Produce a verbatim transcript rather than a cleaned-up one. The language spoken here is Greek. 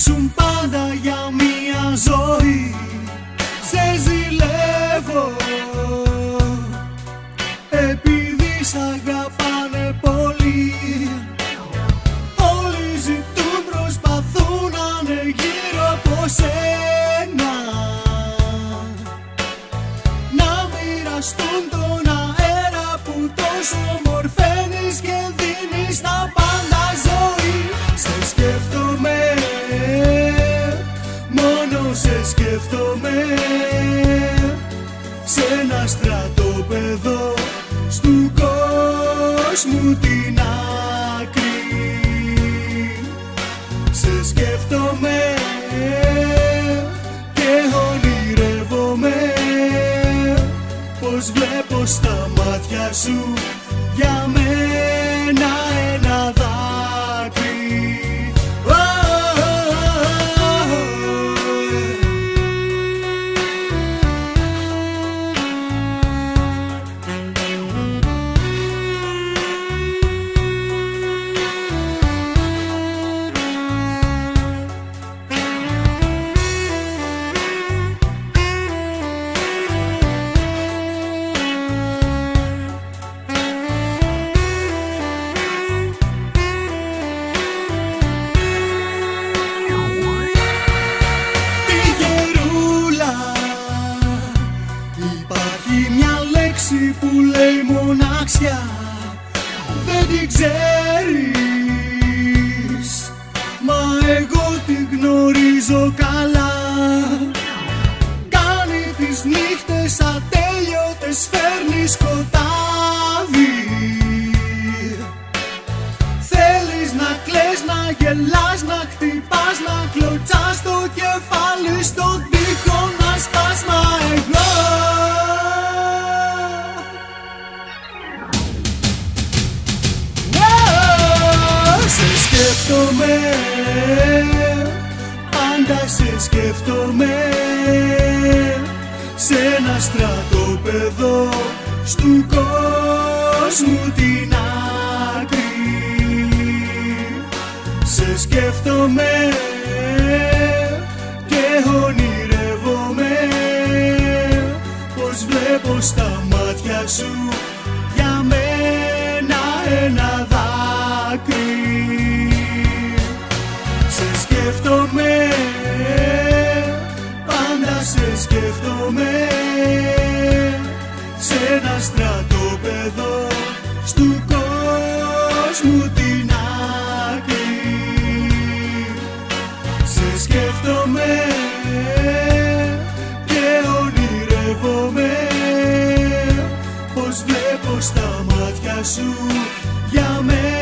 ήσουν πάντα για μια ζωή. Σε ζηλεύω επειδή σ' αγαπάνε πολύ. Όλοι ζητούν, προσπαθούν να είναι γύρω από σένα, να μοιραστούν τον αέρα που τόσο ομορφαίνεις και δίνεις τα πάντα ζωή. Σε σκέφτομαι, μόνο σε σκέφτομαι, σε ένα στρατόπεδο στου κόσμου την άκρη. Σε σκέφτομαι και ονειρεύομαι πως βλέπω στα μάτια σου για μένα ένα δάκρυ. Που λέει μοναξιά, δεν την ξέρεις, μα εγώ την γνωρίζω καλά. Κάνει τις νύχτες ατέλειωτες, φέρνει σκοτάδι. Θέλεις να κλαις, να γελάς, να χτυπάς, να κλωτσάς το κεφάλι στον τοίχο να σπάς, μα εγώ σκέφτομαι, πάντα σε σκέφτομαι, σε ένα στρατόπεδο στου κόσμου την άκρη. Σε σκέφτομαι και ονειρεύομαι πως βλέπω στα μάτια σου για μένα ένα δάκρυ. Σε σκέφτομαι, πάντα σε σκέφτομαι, σε ένα στρατόπεδο στου κόσμου την άκρη. Σε σκέφτομαι και ονειρεύομαι πως βλέπω στα μάτια σου για μένα